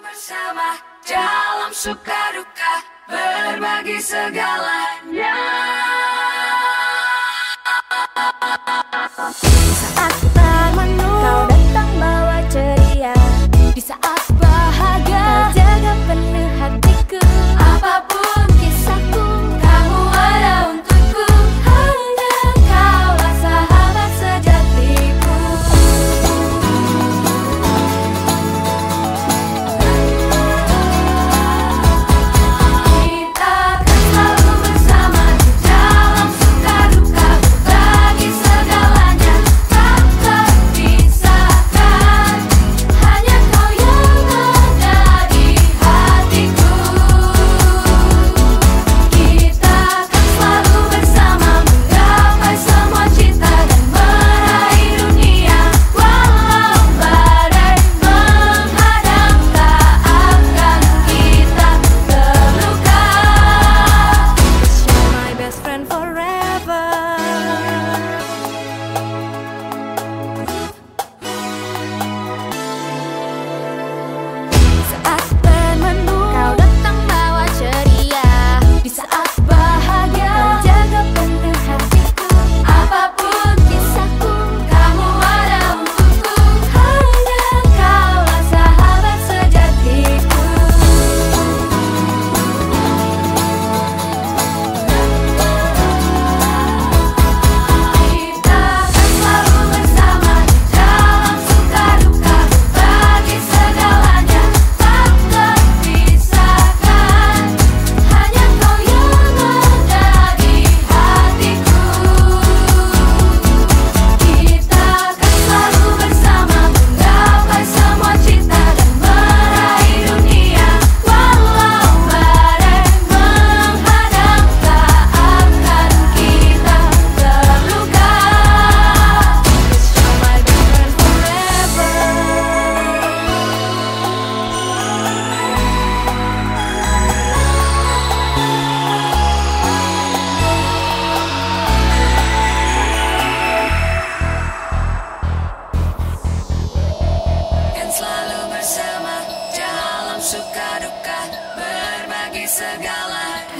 bersama dalam suka duka, berbagi segalanya. Di saat termenung, kau datang bawa ceria. Di saat bahagia, kau jaga penuh hatiku. Apapun kisahku, kamu ada untukku. Hanya kaulah sahabat sejatiku. Kita akan selalu bersama di dalam suka duka, berbagi segalanya, tak terpisahkan. Hanya kau yang ada di hatiku. Kita akan selalu bersama, menggapai semua cita dan meraih dunia. Walau badai menghadang, tak akan kita terluka. You're my best friend forever. Saat termenung, kau datang bawa ceria. Di saat bahagia, kau jaga penuh hatiku. Apapun kisahku, kamu ada untukku. Hanya kaulah sahabat sejatiku. Kita akan selalu bersama di dalam suka duka, berbagi segalanya, tak terpisahkan. Hanya kau yang ada di hatiku. Kita akan selalu bersama, menggapai semua cita dan meraih dunia. Walau badai menghadang, tak akan kita terluka. You're my best friend forever. Kan selalu bersama dalam suka duka, berbagi segala.